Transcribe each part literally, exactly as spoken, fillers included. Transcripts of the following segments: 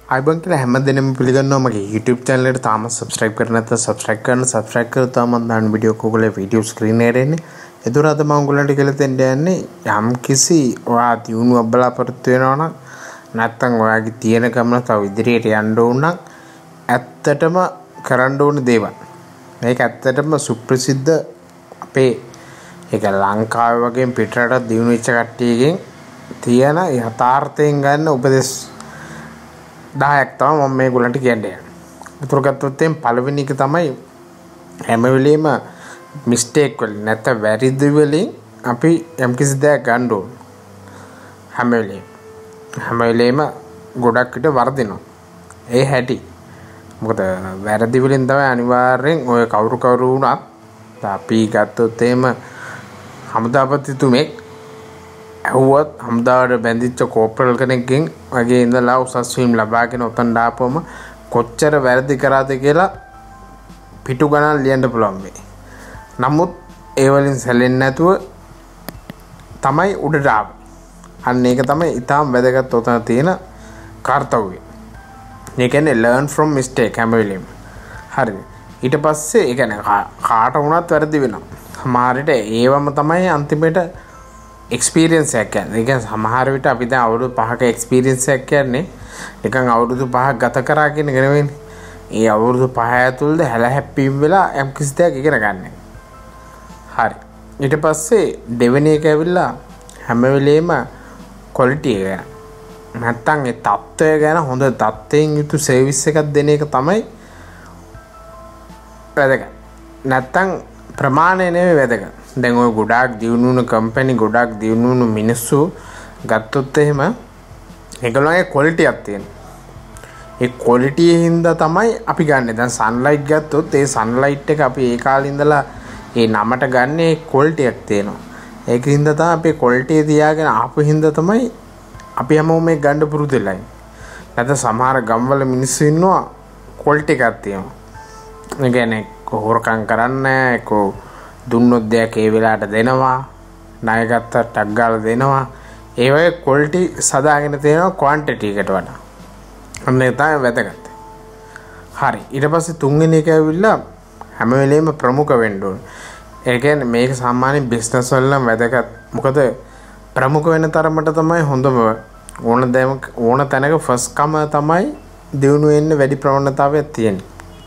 අයිබන් කියලා හැමදෙනෙම පිළිගන්නවා මගේ YouTube channel එකට තාම subscribe කරලා නැත්නම් subscribe කරන්න subscribe කරලා තාම මම දාන වීඩියෝ කෝකලේ video screen එකේ එන්නේ. ඒතර අද මම ඔයගොල්ලන්ට කියලා දෙන්න යන්නේ යම් කිසි ඔයා දියුණුවක් බලාපොරොත්තු වෙනවා නම් නැත්නම් ඔයාගේ තියෙන ගමන තව ඉදිරියට යන්න ඕන නම් ඇත්තටම කරන්න ඕන දේවල්. මේක ඇත්තටම සුප්‍රසිද්ධ අපේ ඒක ලංකාවේ වගේ පිටරට දියුණු වෙච්ච කට්ටියකින් තියෙන යථාර්ථයෙන් ගන්න උපදෙස් දහයක් තමයි මම මේගොල්ලන්ට කියන්නේ. උතුරු ගත්තොත් එම් පළවෙනි එක තමයි හැම වෙලෙම මිස්ටේක් වලින් නැත්නම් වැරදි වලින් අපි යම් කිසි දෙයක් ගන්න ඕන. හැම වෙලෙම හැම වෙලෙම ගොඩක් විට වර්ධිනවා. ඒ හැටි. මොකද වැරදි වලින් තමයි අනිවාර්යෙන් ඔය කවුරු කවුරු වුණත් අපි ගත්තොත් එම් හමුදාපතිතුමෙක් ඇහුවත් හමුදාවට බැඳිච්ච කෝපරල් කෙනෙක්ගෙන් වගේ ඉඳලා උසස් වීම ලබාගෙන උතන් ඩාපුවම කොච්චර වැරදි කරාද කියලා පිටු ගණන් ලියන්න පුළුවන් වෙයි. නමුත් ඒ වලින් සැලෙන්නේ නැතුව තමයි උඩට ආවේ. අන්න ඒක තමයි ඊටාම් වැදගත් උතන තියෙන කාර්යය. ඒ කියන්නේ learn from mistake හැම වෙලෙම. හරිද? ඊට පස්සේ ඒ කියන්නේ කාට වුණත් වැරදි වෙනවා. සමහර විට ඒවම තමයි අන්තිමට experience එකක් කියන්නේ. ඒ කියන්නේ සමහර විට අපි දැන් අවුරුදු පහක experience එකක් කියන්නේ නිකන් අවුරුදු පහක් ගත කරා කියන එක නෙවෙයි. ඒ අවුරුදු පහ ඇතුළත හැල හැප්පීම් වෙලා යම් කිසි දෙයක් ඉගෙන ගන්න. හරි. ඊට පස්සේ දෙවෙනි එක ඇවිල්ලා හැම වෙලේම quality එක ගැන. නැත්තම් ඒ තත්ත්වය ගැන හොඳ තත්ත්වයෙන් යුතු service එකක් දෙන එක තමයි වැදගත්. නැත්තම් ප්‍රමාණය නෙවෙයි වැදගත්. දැන් ඔය ගොඩාක් දියුණු වුණු කම්පැනි ගොඩාක් දියුණු වුණු මිනිස්සු ගත්තොත් එහෙම ඒගොල්ලන්ගේ ක්වොලිටි එකක් තියෙනවා. ඒ ක්වොලිටි හින්දා තමයි අපි ගන්නෙ. දැන් සන්ලයිට් ගත්තොත් ඒ සන්ලයිට් එක අපි ඒ කාලේ ඉඳලා ඒ නමට ගන්න ඒ ක්වොලිටි එකක් තියෙනවා. ඒක හින්දා තමයි අපි ක්වොලිටි තියාගෙන ආපු හින්දා තමයි අපි හැමෝම මේක ගන්න පුරුදු වෙලා ඉන්නේ. නැත්නම් සමහර ගම්වල මිනිස්සු ඉන්නවා ක්වොලිටි එකක් තියෙනවා. ඒ කියන්නේ හොරකම් කරන්නේ නැහැ දුන්නොත් දෙයක් ඒ වෙලාවට දෙනවා ණය ගත්ත ටක් ගාලා දෙනවා ඒ වගේ ක්වොලිටි සදාගෙන තියෙනවා ක්වොන්ටිටි එකට වඩා අන්න ඒ තමයි වැදගත්. හරි ඊට පස්සේ තුන්වෙනි එක ඇවිල්ලා හැම වෙලෙම ප්‍රමුඛ වෙන්න ඕන. ඒ කියන්නේ මේක සාමාන්‍යයෙන් බිස්නස් වල නම් වැදගත්. මොකද ප්‍රමුඛ වෙන තරමට තමයි හොඳම ඕන දෙයක් ඕන තැනක ෆස්ට් කම තමයි දිනු වෙන්න වැඩි ප්‍රවණතාවයක් තියෙන්නේ.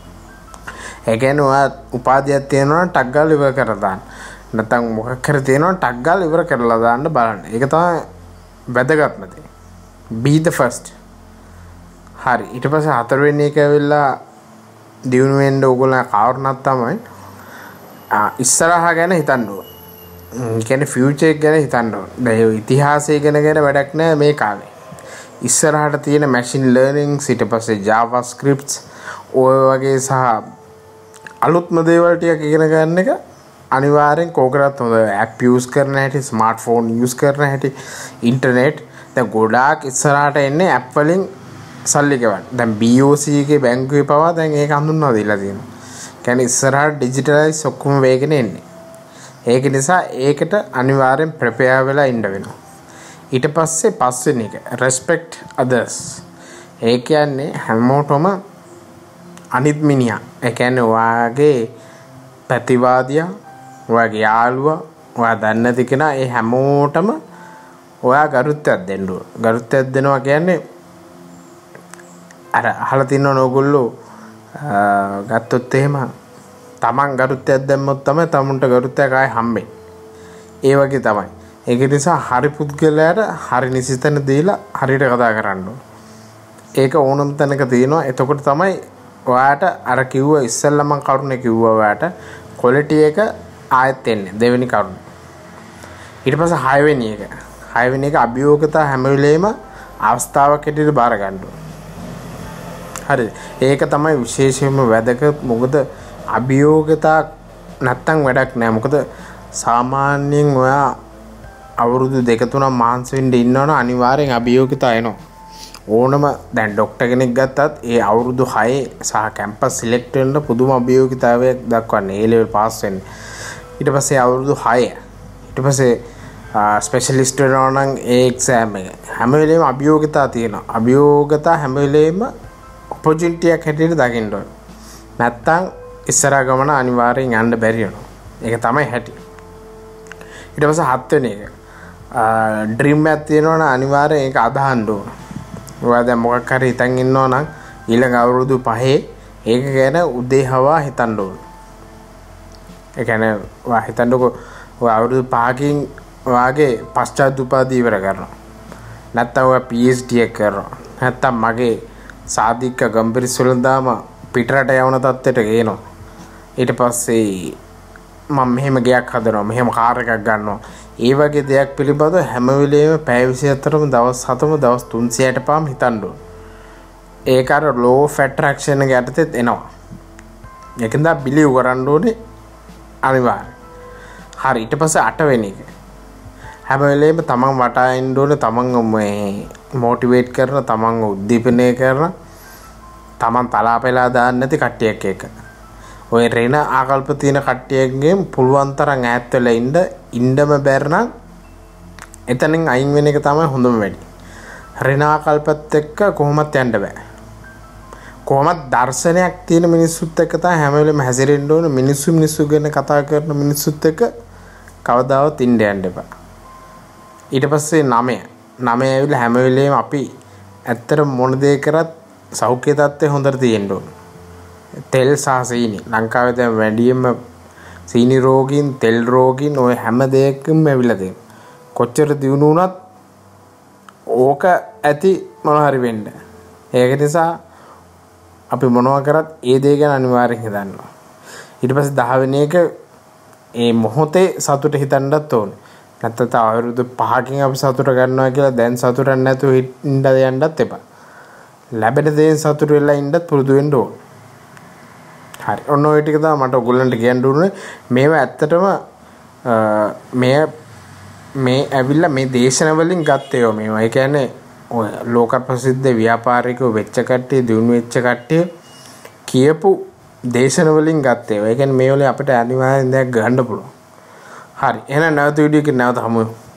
ඒ කියන්නේ ඔයා උපාධියක් තියෙනවා නම් ටක් ගාලා ඉවර කරලා දාන්න. නැත්නම් මොකක් හරි තියෙනවා නම් ටක් ගාලා ඉවර කරලා දාන්න බලන්න. ඒක තමයි වැදගත්ම දේ. be the first. හරි ඊට පස්සේ හතරවෙනි එක ඇවිල්ලා දිනු වෙන්න ඕගොල්ලෝ කාරණාවක් තමයි ඉස්සරහා ගැන හිතන්න ඕන. ඒ කියන්නේ ෆියුචර් එක ගැන හිතන්න ඕන. දැන් ඉතිහාසය ගැන ගැන වැඩක් නැහැ මේ කාලේ. ඉස්සරහට තියෙන machine learning ඊට පස්සේ java scripts ඔය වගේ සහ අලුත්ම දේවල් ටික ඉගෙන ගන්න එක අනිවාර්යෙන් කෝකරත් හොඳ app use කරන හැටි smartphone use කරන හැටි internet දැන් ගොඩාක් ඉස්සරහට එන්නේ app වලින් සල්ලි ගෙවන්න. දැන් B O C එකේ බැංකුවේ පවා දැන් ඒක හඳුන්වලා දීලා තියෙනවා. කියන්නේ ඉස්සරහට digitalize ඔක්කොම වේගෙන එන්නේ. ඒක නිසා ඒකට අනිවාර්යෙන් prepare වෙලා ඉන්න වෙනවා. ඊට පස්සේ පස්වෙනි එක respect others. ඒ කියන්නේ හැමෝටම අනිත් මිනිහා ඒ කියන්නේ ඔයාගේ ප්‍රතිවාදියා ඔයාගේ යාළුවා ඔයා දන්නේ නැති කෙනා ඒ හැමෝටම ඔයා ගරුත්වයක් දෙන්න ඕන. ගරුත්වයක් දෙනවා කියන්නේ අර අහලා තියෙනවනේ ඕගොල්ලෝ ගත්තොත් එහෙම තමන් ගරුත්වයක් දැම්මොත් තමයි තමුන්ට ගරුත්වයක් ආයේ හම්බෙන්නේ. ඒ වගේ තමයි. ඒක නිසා හරි පුද්ගලයාට හරි නිසිතන දීලා හරියට කතා කරන්න ඕන. ඒක ඕනම තැනක තියෙනවා. එතකොට තමයි ඔයාට අර කිව්ව ඉස්සෙල්ලා මම කරුණ කිව්වා ඔයාට ක්වොලිටි එක ආයෙත් එන්නේ දෙවෙනි කරුණ. ඊට පස්සේ හයවෙනි එක. හයවෙනි එක අභියෝගතා හැම වෙලේම අවස්ථාවක් හැටියට බාර ගන්න ඕන. හරිද? ඒක තමයි විශේෂයෙන්ම වැදගත්. මොකද අභියෝගතා නැත්තම් වැඩක් නෑ. මොකද සාමාන්‍යයෙන් ඔයා අවුරුදු දෙක තුනක් මාන්ස් වෙන්න ඉන්නවනම් අනිවාර්යෙන් අභියෝගතා එනවා. ඕනම දැන් ડોක්ටර් කෙනෙක් ගත්තත් ඒ අවුරුදු හය සහ කැම්පස් සිලෙක්ට් වෙන්න පුදුම අභියෝගිතාවයක් දක්වන්නේ ඒ ලෙවල් පාස් වෙන්න. ඊට පස්සේ අවුරුදු හය ඊට පස්සේ ස්පෙෂලිස්ට් වෙනවා නම් ඒ එක්සෑම් එක හැම වෙලේම අභියෝගතා තියෙනවා. අභියෝගතා හැම වෙලේම ඔපොචුනිටි එකක් හැටියට දකින්න ඕන. නැත්තම් ඉස්සරහ ගමන අනිවාර්යෙන් යන්න බැරි වෙනවා. ඒක තමයි හැටි. ඊට පස්සේ හත් වෙනි එක ඩ්‍රීම් එකක් තියෙනවා නම් අනිවාර්යෙන් ඒක අදහන්න ඕන. ඔයා දැන් මොකක් හරි හිතන් ඉන්නවා නම් ඊළඟ අවුරුදු පහේ ඒක ගැන උදේ හවා හිතන්න ඕන. ඒ කියන්නේ ඔයා හිතන්නකෝ ඔයා අවුරුදු පහකින් ඔයාගේ පශ්චාත් උපාධිය ඉවර කරනවා. නැත්තම් ඔයා පී එච් ඩී එක කරනවා. නැත්තම් මගේ සාධික ගම්බිරිස් වලින්දාම පිටරට යවන තත්ත්වයට ගේනවා. ඊට පස්සේ මම මෙහෙම ගයක් හදනවා, මෙහෙම කාර් එකක් ගන්නවා. ඒ වගේ දෙයක් පිළිබඳව හැම වෙලේම පැය විසිහතරම දවස් හතම දවස් තුන්සියයට පාම හිතන්න ඕන. ඒක අර ලෝ ඔෆ් ඇට්‍රැක්ෂන් එක යටතේත් එනවා. ඒකෙන්ද බිලිව් කරන්න ඕනේ අනිවාර්යයෙන්. හරි ඊට පස්සේ අට වෙනි එක. හැම වෙලේම තමන් වටා ඉන්න ඕනේ, තමන් මේ මොටිවේට් කරන, තමන් උද්දීපනය කරන, තමන් තලාපෙලා දාන්න නැති කට්ටියක් එක්ක. ඔය රේන ආකල්ප තියෙන කට්ටියගෙන් පුළුවන් තරම් ඈත් වෙලා ඉන්න. ඉන්නම බැර නම් එතනින් අයින් වෙන එක තමයි හොඳම වැඩි. රේන ආකල්පත් එක්ක කොහොමත් යන්න බෑ. කොහොමත් දර්ශනයක් තියෙන මිනිස්සුත් එක්ක තමයි හැම වෙලේම හැසිරෙන්න ඕනේ. මිනිස්සු මිනිස්සු ගැන කතා කරන මිනිස්සුත් එක්ක කවදාවත් ඉන්න යන්න එපා. ඊට පස්සේ නවය නවය ඇවිල්ලා හැම වෙලේම අපි ඇත්තට මොන දේ කරත් සෞඛ්‍ය තත්ත්වය හොඳට තියෙන්න ඕනේ. තෙල් සහ සීනි ලංකාවේ දැන් වැඩියෙන්ම සීනි රෝගීන් තෙල් රෝගීන් ඔය හැම දෙයකම ඇවිල්ලා තියෙනවා. කොච්චර දියුණු වුණත් ඕක ඇති මොන හරි වෙන්න. ඒක නිසා අපි මොනවා කරත් ඒ දේ ගැන අනිවාර්යෙන් හිතනවා. ඊට පස්සේ දහ වෙනි එක ඒ මොහොතේ සතුට හිතන්නත් ඕනේ. නැත්නම් තව අවුරුදු පහකින් අපි සතුට ගන්නවා කියලා දැන් සතුටක් නැතුව ඉන්න යන්නත් එපා. ලැබෙන දේෙන් සතුට වෙලා ඉන්නත් පුරුදු වෙන්න ඕනේ. හරි ඔන්න ඔය ටික තමයි මට ඔයගොල්ලන්ට කියන්න උනේ. මේවා ඇත්තටම මේ මේ ඇවිල්ලා මේ දේශන වලින් ගත්ත ඒවා මේවා. ඒ කියන්නේ ඔය ලෝක ප්‍රසිද්ධ ව්‍යාපාරිකව වෙච්ච කට්ටිය, දිනු වෙච්ච කට්ටිය කියපු දේශන වලින් ගත්ත ඒවා. ඒ කියන්නේ මේ වලින් අපිට අනිවාර්යෙන් දෙයක් ගන්න පුළුවන්. හරි එහෙනම් නැවත වීඩියෝ එකකින් නැවත හමු වෙමු.